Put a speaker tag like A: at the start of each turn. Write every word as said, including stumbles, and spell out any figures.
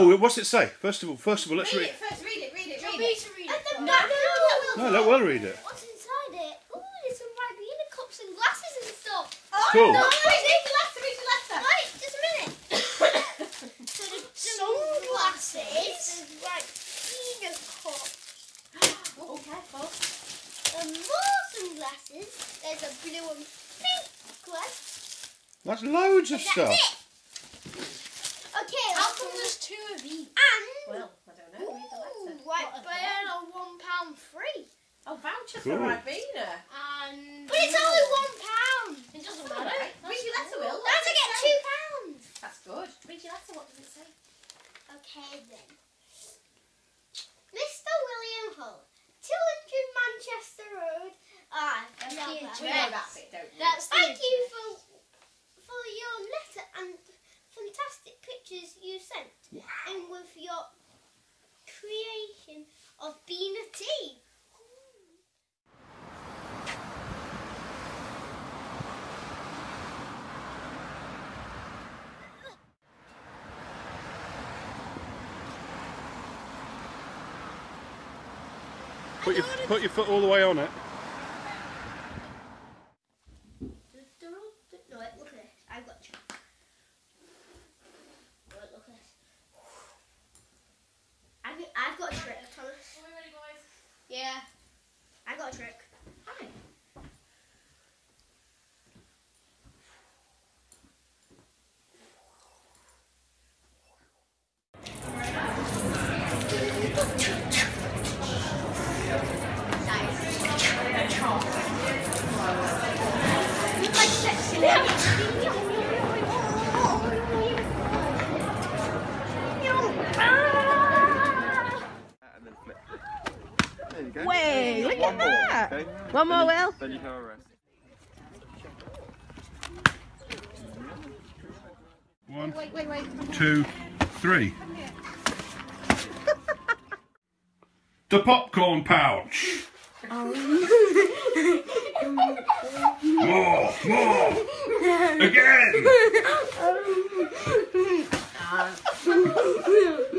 A: Oh, what's it say? First of all, first of all, let's
B: Read
A: read.
B: it first. Read it. Read it.
C: Do you
B: Read
C: want me
B: it.
C: to read it?
B: At the
C: No,
B: back.
C: no,
A: No, let Will read it.
C: What's inside it? Oh, there's some Ribena cups and glasses and stuff.
B: Oh,
A: Cool.
B: no, read the letter. Read the letter.
C: Wait, just a minute. So the sunglasses. Ribena cups.
B: Oh, careful.
C: And more sunglasses. There's a blue and pink glass.
A: That's loads of
C: That's
A: stuff.
C: it. Okay.
B: How
C: let's
B: come
C: go.
B: there's two of each?
C: And
B: Well, I don't know. Read the letter.
C: Ribena one pound free.
B: Oh, voucher
A: Cool.
B: for Ribena.
C: And but it's only one pound.
B: It doesn't matter. Read your letter, Will.
C: Don't I get two pounds?
B: That's good. Read your letter. What does it say?
C: Okay then. Mister William Hull, two hundred Manchester Road. Ah, that's the
B: We know
C: address.
B: that bit, don't we?
C: That's Thank you for for your letter and fantastic pictures you sent, and with your creation of being a tea.
A: Put your put your foot all the way on it.
C: No, wait, look at this. I've got you. Wait, look at this. I've, I've got a trick, Thomas.
B: Are we ready, boys?
C: Yeah. I got a trick.
B: Hi.
D: And then flip it. There you go.
B: Way, look
D: One
B: at
D: more,
B: that.
D: okay?
B: One more,
D: Then you-
B: Will.
D: Then you have a rest.
A: One,
B: Wait, wait, wait.
A: two, three. The popcorn pouch. More, more. Again.